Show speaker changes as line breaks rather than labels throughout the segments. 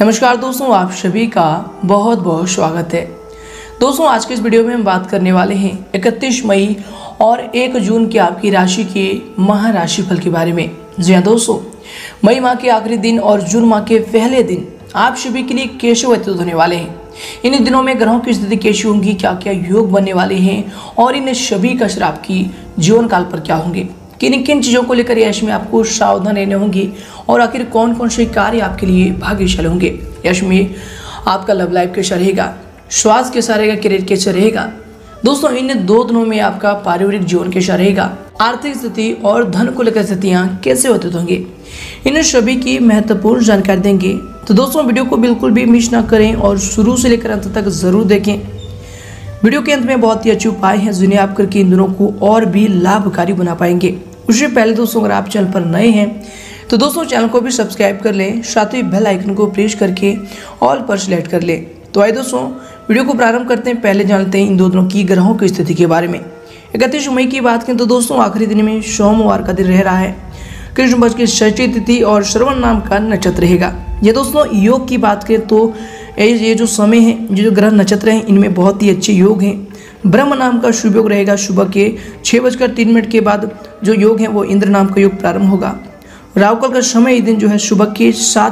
नमस्कार दोस्तों, आप सभी का बहुत बहुत स्वागत है। दोस्तों, आज के इस वीडियो में हम बात करने वाले हैं 31 मई और 1 जून की आपकी राशि के माह राशिफल के बारे में। जी हाँ दोस्तों, मई माह के आखिरी दिन और जून माह के पहले दिन आप सभी के लिए कैसे व्यतीत होने वाले हैं, इन दिनों में ग्रहों की स्थिति कैसी होंगी, क्या क्या योग बनने वाले हैं और इन सभी का असर आपकी जीवन काल पर क्या होंगे, किन किन चीज़ों को लेकर यश में आपको सावधान रहने होंगे और आखिर कौन कौन से कार्य आपके लिए भाग्यशाली होंगे। यश में आपका लव लाइफ कैसा रहेगा, स्वास्थ्य कैसा रहेगा, करियर कैसा रहेगा। दोस्तों, इन 2 दिनों में आपका पारिवारिक जीवन कैसा रहेगा, आर्थिक स्थिति और धन को लेकर स्थितियाँ कैसे व्यतीत होंगे, इन सभी की महत्वपूर्ण जानकारी देंगे। तो दोस्तों, वीडियो को बिल्कुल भी मिस ना करें और शुरू से लेकर अंत तक जरूर देखें। वीडियो के अंत में बहुत ही अच्छे उपाय हैं जिन्हें आप करके इन दिनों को और भी लाभकारी बना पाएंगे। उससे पहले दोस्तों, अगर आप चैनल पर नए हैं तो दोस्तों चैनल को भी सब्सक्राइब कर लें, साथ ही बेल आइकन को प्रेस करके ऑल पर सिलेक्ट कर लें। तो आइए दोस्तों, वीडियो को प्रारंभ करते हैं। पहले जानते हैं इन 2 दिनों की ग्रहों की स्थिति के बारे में। 31 मई की बात करें तो दोस्तों आखिरी दिन में सोमवार का दिन रह रहा है। कृष्ण पक्ष की षष्ठी तिथि और श्रवण नाम का नक्षत्र रहेगा। ये दोस्तों योग की बात करें तो ये जो समय है, जो ग्रह नक्षत्र हैं, इनमें बहुत ही अच्छे योग हैं। ब्रह्म नाम का शुभ योग रहेगा। सुबह के 6:03 के बाद जो योग है वो इंद्र नाम का योग प्रारंभ होगा। राहुकाल का समय इस दिन जो है सुबह के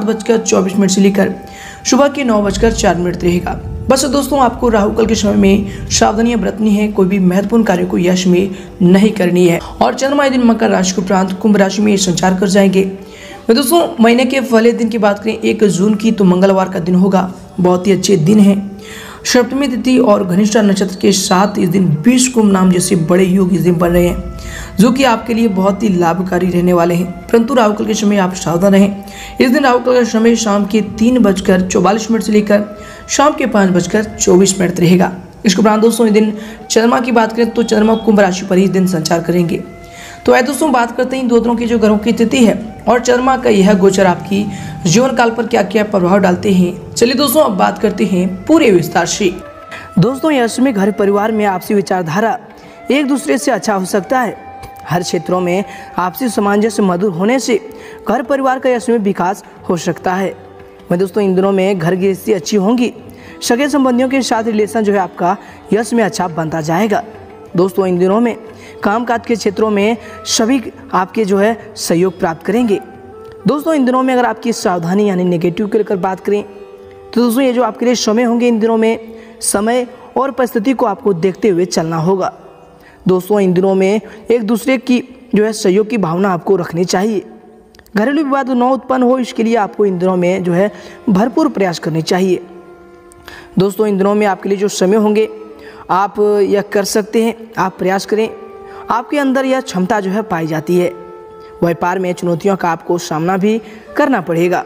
7:24 से लेकर सुबह के 9:04 रहेगा। बस दोस्तों, आपको राहुकाल के समय में सावधानियां बरतनी है, कोई भी महत्वपूर्ण कार्य को यश में नहीं करनी है। और चंद्रमा इस दिन मकर राशि के उपरांत कुंभ राशि में संचार कर जाएंगे। तो दोस्तों, महीने के पहले दिन की बात करें 1 जून की, तो मंगलवार का दिन होगा। बहुत ही अच्छे दिन है। सप्तमी तिथि और घनिष्ठा नक्षत्र के साथ इस दिन 20 कुंभ नाम जैसे बड़े योग इस दिन बन रहे हैं, जो कि आपके लिए बहुत ही लाभकारी रहने वाले हैं। परंतु राहुकाल के समय आप सावधान रहें। इस दिन राहुकाल का समय शाम के 3:44 से लेकर शाम के 5:24 रहेगा। इसके उपरांत दोस्तों इस दिन चंद्रमा की बात करें तो चंद्रमा कुंभ राशि पर ही इस दिन संचार करेंगे। तो आइए दोस्तों, बात करते हैं इन 2 दिनों की जो ग्रहों की स्थिति है और चंद्रमा का यह गोचर आपकी जीवन काल पर क्या क्या प्रभाव डालते हैं। चलिए दोस्तों, अब बात करते हैं पूरे विस्तार से। दोस्तों, यह समय घर परिवार में आपसी विचारधारा एक दूसरे से अच्छा हो सकता है। हर क्षेत्रों में आपसी सामंजस्य मधुर होने से घर परिवार का यह समय विकास हो सकता है। मैं दोस्तों, इन दिनों में घर गृहस्थी अच्छी होंगी। सगे संबंधियों के साथ रिलेशन जो है आपका यश में अच्छा बनता जाएगा। दोस्तों, इन दिनों में कामकाज के क्षेत्रों में सभी आपके जो है सहयोग प्राप्त करेंगे। दोस्तों, इन दिनों में अगर आपकी सावधानी यानी नेगेटिव के लेकर बात करें तो दोस्तों ये जो आपके लिए समय होंगे, इन दिनों में समय और परिस्थिति को आपको देखते हुए चलना होगा। दोस्तों, इन दिनों में एक दूसरे की जो है सहयोग की भावना आपको रखनी चाहिए। घरेलू विवाद न उत्पन्न हो, इसके लिए आपको इन दिनों में जो है भरपूर प्रयास करने चाहिए। दोस्तों, इन दिनों में आपके लिए जो समय होंगे आप यह कर सकते हैं, आप प्रयास करें। आपके अंदर यह क्षमता जो है पाई जाती है। व्यापार में चुनौतियों का आपको सामना भी करना पड़ेगा।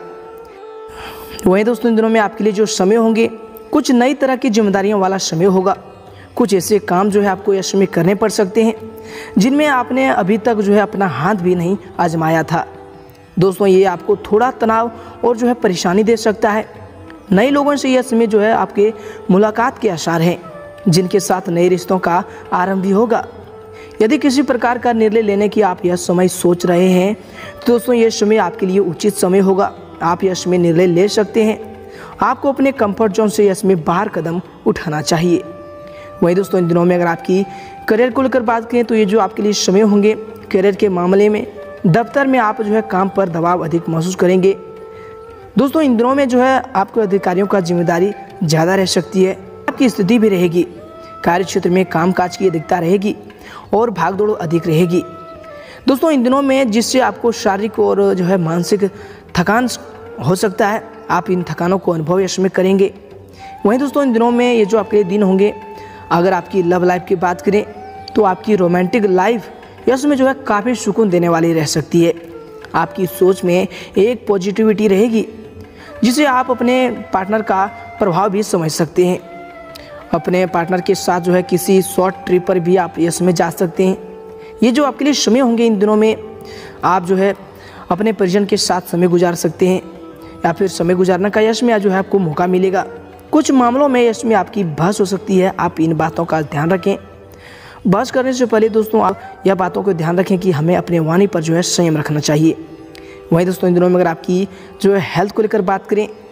वहीं दोस्तों, इन दिनों में आपके लिए जो समय होंगे कुछ नई तरह की जिम्मेदारियों वाला समय होगा। कुछ ऐसे काम जो है आपको यह समय करने पड़ सकते हैं जिनमें आपने अभी तक जो है अपना हाथ भी नहीं आजमाया था। दोस्तों, ये आपको थोड़ा तनाव और जो है परेशानी दे सकता है। नए लोगों से यह समय जो है आपके मुलाकात के आसार हैं, जिनके साथ नए रिश्तों का आरंभ भी होगा। यदि किसी प्रकार का निर्णय लेने की आप यह समय सोच रहे हैं तो दोस्तों यह समय आपके लिए उचित समय होगा। आप यह समय निर्णय ले सकते हैं। आपको अपने कंफर्ट जोन से यह समय बाहर कदम उठाना चाहिए। वहीं दोस्तों, इन दिनों में अगर आपकी करियर को लेकर बात करें तो ये जो आपके लिए समय होंगे करियर के मामले में दफ्तर में आप जो है काम पर दबाव अधिक महसूस करेंगे। दोस्तों, इन दिनों में जो है आपके अधिकारियों का जिम्मेदारी ज़्यादा रह सकती है। आपकी स्थिति भी रहेगी। कार्य क्षेत्र में कामकाज की अधिकता रहेगी और भागदौड़ अधिक रहेगी। दोस्तों, इन दिनों में जिससे आपको शारीरिक और जो है मानसिक थकान हो सकता है, आप इन थकानों को अनुभव यश में करेंगे। वहीं दोस्तों, इन दिनों में ये जो आपके दिन होंगे, अगर आपकी लव लाइफ की बात करें तो आपकी रोमांटिक लाइफ यश में जो है काफ़ी सुकून देने वाली रह सकती है। आपकी सोच में एक पॉजिटिविटी रहेगी जिसे आप अपने पार्टनर का प्रभाव भी समझ सकते हैं। अपने पार्टनर के साथ जो है किसी शॉर्ट ट्रिप पर भी आप यश में जा सकते हैं। ये जो आपके लिए समय होंगे, इन दिनों में आप जो है अपने परिजन के साथ समय गुजार सकते हैं या फिर समय गुजारने का यश में जो है आपको मौका मिलेगा। कुछ मामलों में यश में आपकी बहस हो सकती है, आप इन बातों का ध्यान रखें। बहस करने से पहले दोस्तों आप यह बातों को ध्यान रखें कि हमें अपने वाणी पर जो है संयम रखना चाहिए। वहीं दोस्तों, इन दिनों में अगर आपकी जो है हेल्थ को लेकर बात करें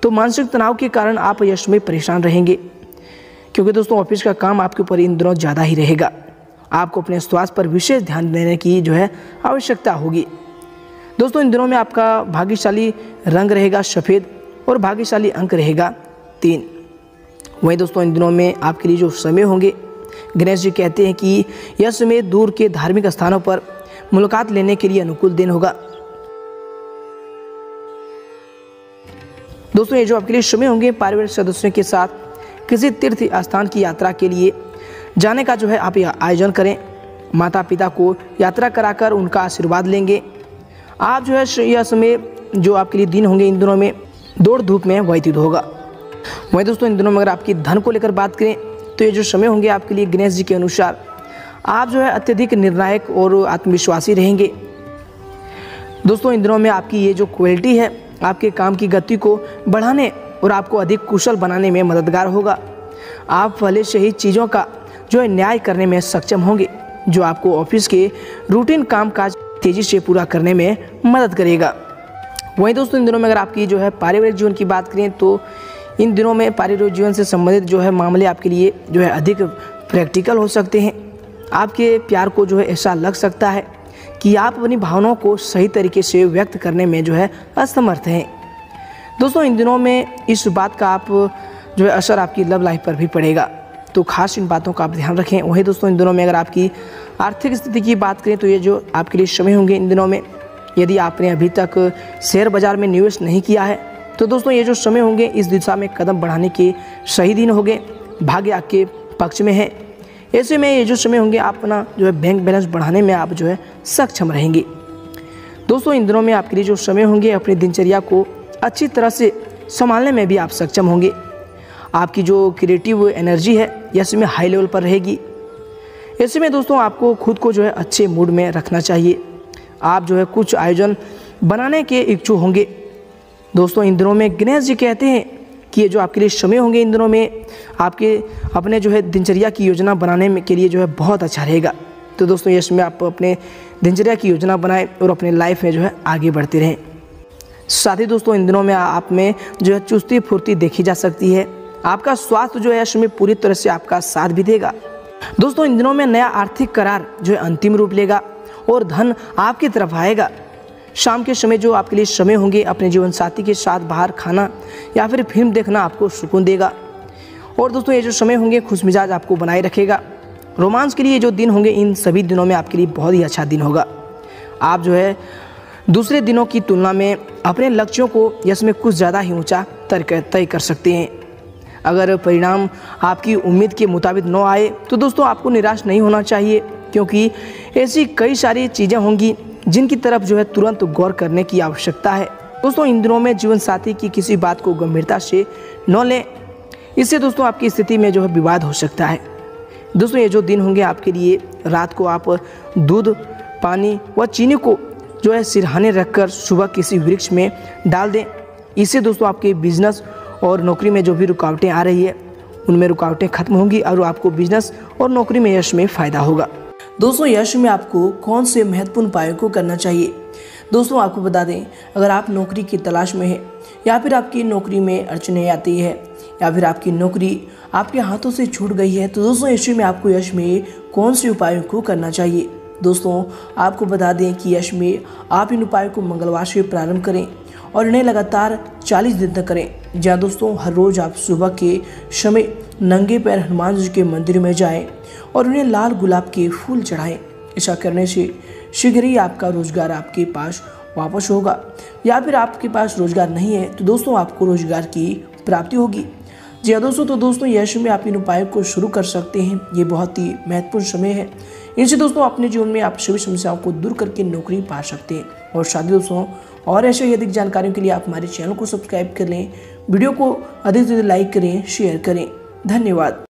तो मानसिक तनाव के कारण आप यश में परेशान रहेंगे, क्योंकि दोस्तों ऑफिस का काम आपके ऊपर इन दिनों ज़्यादा ही रहेगा। आपको अपने स्वास्थ्य पर विशेष ध्यान देने की आवश्यकता होगी। दोस्तों इन दिनों में आपका भाग्यशाली रंग रहेगा सफ़ेद और भाग्यशाली अंक रहेगा 3। वहीं दोस्तों इन दिनों में आपके लिए जो समय होंगे, गणेश जी कहते हैं कि यह समय दूर के धार्मिक स्थानों पर मुलाकात लेने के लिए अनुकूल दिन होगा। दोस्तों ये जो आपके लिए समय होंगे, पारिवारिक सदस्यों के साथ किसी तीर्थ स्थान की यात्रा के लिए जाने का आप आयोजन करें। माता पिता को यात्रा कराकर उनका आशीर्वाद लेंगे। आप यह समय जो आपके लिए दिन होंगे, इन दिनों में दौड़ धूप में व्यतीत होगा। वहीं दोस्तों इन दिनों में अगर आपकी धन को लेकर बात करें तो ये जो समय होंगे आपके लिए गणेश जी के अनुसार आप अत्यधिक निर्णायक और आत्मविश्वासी रहेंगे। दोस्तों इन दिनों में आपकी ये जो क्वालिटी है आपके काम की गति को बढ़ाने और आपको अधिक कुशल बनाने में मददगार होगा। आप पहले से ही चीज़ों का न्याय करने में सक्षम होंगे, जो आपको ऑफिस के रूटीन काम काज तेज़ी से पूरा करने में मदद करेगा। वहीं दोस्तों इन दिनों में अगर आपकी पारिवारिक जीवन की बात करें तो इन दिनों में पारिवारिक जीवन से संबंधित मामले आपके लिए अधिक प्रैक्टिकल हो सकते हैं। आपके प्यार को ऐसा लग सकता है कि आप अपनी भावनाओं को सही तरीके से व्यक्त करने में असमर्थ हैं। दोस्तों इन दिनों में इस बात का आप असर आपकी लव लाइफ पर भी पड़ेगा, तो खास इन बातों का आप ध्यान रखें। वहीं दोस्तों इन दिनों में अगर आपकी आर्थिक स्थिति की बात करें तो ये जो आपके लिए समय होंगे इन दिनों में, यदि आपने अभी तक शेयर बाजार में निवेश नहीं किया है तो दोस्तों ये जो समय होंगे इस दिशा में कदम बढ़ाने के सही दिन होंगे। भाग्य आपके पक्ष में है। ऐसे में ये जो समय होंगे आप अपना बैंक बैलेंस बढ़ाने में आप सक्षम रहेंगे। दोस्तों इन दिनों में आपके लिए जो समय होंगे अपनी दिनचर्या को अच्छी तरह से संभालने में भी आप सक्षम होंगे। आपकी जो क्रिएटिव एनर्जी है यह समय हाई लेवल पर रहेगी। ऐसे में दोस्तों आपको खुद को अच्छे मूड में रखना चाहिए। आप कुछ आयोजन बनाने के इच्छुक होंगे। दोस्तों इन दिनों में गणेश जी कहते हैं कि ये जो आपके लिए समय होंगे इन दिनों में आपके अपने दिनचर्या की योजना बनाने में के लिए बहुत अच्छा रहेगा। तो दोस्तों ये समय आप अपने दिनचर्या की योजना बनाएं और अपने लाइफ में आगे बढ़ते रहें। साथ ही दोस्तों इन दिनों में आप में चुस्ती फुर्ती देखी जा सकती है। आपका स्वास्थ्य इस समय पूरी तरह से आपका साथ भी देगा। दोस्तों इन दिनों में नया आर्थिक करार अंतिम रूप लेगा और धन आपकी तरफ आएगा। शाम के समय आपके लिए समय होंगे अपने जीवन साथी के साथ बाहर खाना या फिर फिल्म देखना आपको सुकून देगा। और दोस्तों ये जो समय होंगे खुश मिजाज आपको बनाए रखेगा। रोमांस के लिए जो दिन होंगे इन सभी दिनों में आपके लिए बहुत ही अच्छा दिन होगा। आप दूसरे दिनों की तुलना में अपने लक्ष्यों को इसमें कुछ ज़्यादा ही ऊंचा तय कर सकते हैं। अगर परिणाम आपकी उम्मीद के मुताबिक न आए तो दोस्तों आपको निराश नहीं होना चाहिए, क्योंकि ऐसी कई सारी चीज़ें होंगी जिनकी तरफ तुरंत गौर करने की आवश्यकता है। दोस्तों इन दिनों में जीवन साथी की किसी बात को गंभीरता से न लें, इससे दोस्तों आपकी स्थिति में विवाद हो सकता है। दोस्तों ये जो दिन होंगे आपके लिए रात को आप दूध, पानी व चीनी को सिरहाने रखकर सुबह किसी वृक्ष में डाल दें। इससे दोस्तों आपके बिजनेस और नौकरी में जो भी रुकावटें आ रही है उनमें रुकावटें खत्म होंगी और आपको बिजनेस और नौकरी में यश में फ़ायदा होगा। दोस्तों यश में आपको कौन से महत्वपूर्ण उपायों को करना चाहिए? दोस्तों आपको बता दें, अगर आप नौकरी की तलाश में हैं या फिर आपकी नौकरी में अड़चनें आती है या फिर आपकी नौकरी आपके हाथों से छूट गई है, तो दोस्तों यश में आपको यश में कौन से उपायों को करना चाहिए? दोस्तों आपको बता दें कि यश में आप इन उपायों को मंगलवार से प्रारंभ करें और इन्हें लगातार 40 दिन तक करें। जहाँ दोस्तों हर रोज़ आप सुबह के समय नंगे पैर हनुमान जी के मंदिर में जाएं और उन्हें लाल गुलाब के फूल चढ़ाएं। ऐसा करने से शीघ्र ही आपका रोजगार आपके पास वापस होगा, या फिर आपके पास रोजगार नहीं है तो दोस्तों आपको रोजगार की प्राप्ति होगी। जी हाँ दोस्तों, तो दोस्तों यश में आप इन उपायों को शुरू कर सकते हैं। ये बहुत ही महत्वपूर्ण समय है। इनसे दोस्तों अपने जीवन में आप सभी समस्याओं को दूर करके नौकरी पा सकते हैं। और साथ ही दोस्तों और ऐसे अधिक जानकारियों के लिए आप हमारे चैनल को सब्सक्राइब कर लें, वीडियो को अधिक से अधिक लाइक करें, शेयर करें। धन्यवाद।